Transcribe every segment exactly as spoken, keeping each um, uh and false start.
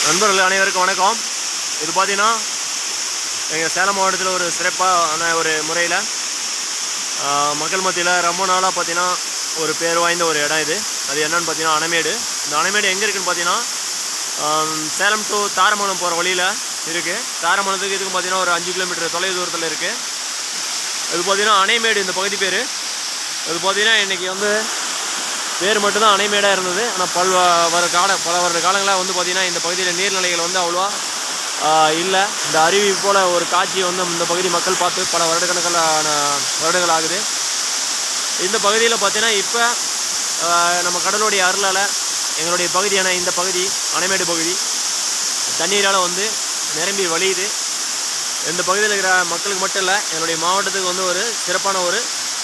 நண்பர்கள் அனைவருக்கும் வணக்கம். இது பார்த்தீங்கன்னா எங்கள் சேலம் மாவட்டத்தில் ஒரு சிறப்பான ஒரு முறையில் மக்கள் மத்தியில் ரொம்ப நாளாக பார்த்தீங்கன்னா ஒரு பேர் வாய்ந்த ஒரு இடம் இது. அது என்னன்னு பார்த்தீங்கன்னா அணைமேடு. இந்த அணைமேடு எங்கே இருக்குதுன்னு பார்த்தீங்கன்னா சேலம் டு தாரமங்கலம் போகிற வழியில் இருக்குது. தாரமங்கலத்துக்கு இதுக்கு பார்த்தீங்கன்னா ஒரு அஞ்சு கிலோமீட்டர் தொலைவு தூரத்தில் இருக்குது. இது பார்த்தீங்கன்னா அணைமேடு இந்த பகுதி பேர். இது பார்த்தீங்கன்னா இன்றைக்கி வந்து பேர் மட்டும்தான் அணைமேடாக இருந்தது. ஆனால் பல் வர கால பல வருட காலங்களாக வந்து பார்த்திங்கன்னா இந்த பகுதியில் நீர்நிலைகள் வந்து அவ்வளோவா இல்லை. இந்த அருவி போல் ஒரு காட்சியை வந்து இந்த பகுதி மக்கள் பார்த்து பல வருடக்கணக்கான வருடங்கள் ஆகுது. இந்த பகுதியில் பார்த்திங்கன்னா இப்போ நம்ம கடலுடைய அருளால் எங்களுடைய பகுதியான இந்த பகுதி அணைமேடு பகுதி தண்ணீரால் வந்து நிரம்பி வழியுது. இந்த பகுதியில் இருக்கிற மக்களுக்கு மட்டும் இல்லை, என்னுடைய மாவட்டத்துக்கு வந்து ஒரு சிறப்பான ஒரு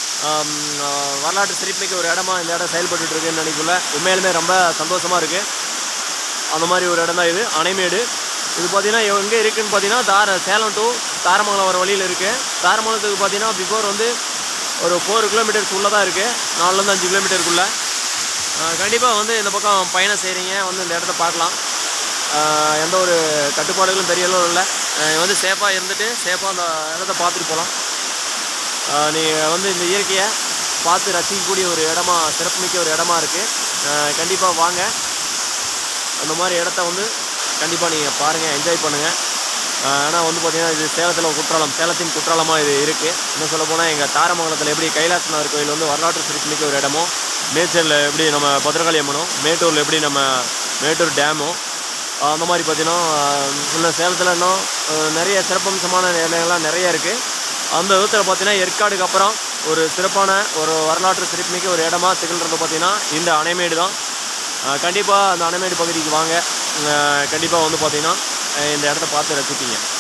வரலாற்று சிறப்புமிக்க ஒரு இடமா இந்த இடம் செயல்பட்டு இருக்குன்னு நினைக்கல. உண்மையிலுமே ரொம்ப சந்தோஷமாக இருக்குது. அந்த மாதிரி ஒரு இடம் தான் இது அணைமேடு. இது பார்த்திங்கன்னா எங்கே இருக்குதுன்னு பார்த்தீங்கன்னா தார சேலம் டு தாரமங்கலம் வர வழியில் இருக்குது. தாரமங்கலத்துக்கு பார்த்தீங்கன்னா பிஃபோர் வந்து ஒரு ஃபோர் கிலோமீட்டர்ஸ் உள்ளே தான் இருக்குது. நாலுலேருந்து அஞ்சு கிலோமீட்டருக்குள்ளே. கண்டிப்பாக வந்து இந்த பக்கம் பயணம் செய்கிறீங்க வந்து இந்த இடத்த பார்க்கலாம். எந்த ஒரு கட்டுப்பாடுகளும் பெரிய அளவில் இல்லை. வந்து சேஃபாக இருந்துட்டு சேஃபாக அந்த இடத்த பார்த்துட்டு போகலாம். நீங்கள் வந்து இந்த இயற்கையை பார்த்து ரசிக்கக்கூடிய ஒரு இடமா சிறப்புமிக்க ஒரு இடமா இருக்குது. கண்டிப்பாக வாங்க, அந்த மாதிரி இடத்த வந்து கண்டிப்பாக நீங்கள் பாருங்கள், என்ஜாய் பண்ணுங்கள். ஆனால் வந்து பார்த்திங்கன்னா இது சேலத்தில் குற்றாலம் சேலத்தின் குற்றாலமாக இது இருக்குது. இன்னும் சொல்ல போனால் எங்கள் தாரமங்கலத்தில் எப்படி கைலாசநாதர் கோயில் வந்து வரலாற்று சிறப்புமிக்க ஒரு இடமோ, மேச்சரில் எப்படி நம்ம பத்திரகாளி அம்மனோ, மேட்டூரில் எப்படி நம்ம மேட்டூர் டேமோ, அந்த மாதிரி பார்த்திங்கன்னா இன்னும் சேலத்தில் இன்னும் நிறைய சிறப்பம்சமான நிலையங்கள்லாம் நிறைய இருக்குது. அந்த விதத்தில் பார்த்திங்கன்னா ஏற்காடுக்கு அப்புறம் ஒரு சிறப்பான ஒரு வரலாற்று சிறப்புமிக்க ஒரு இடமா திகழ்கிறது பார்த்திங்கன்னா இந்த அணைமேடு தான். கண்டிப்பாக அந்த அணைமேடு பகுதிக்கு வாங்க. கண்டிப்பாக வந்து பார்த்திங்கன்னா இந்த இடத்த பார்த்து ரசிப்பீங்க.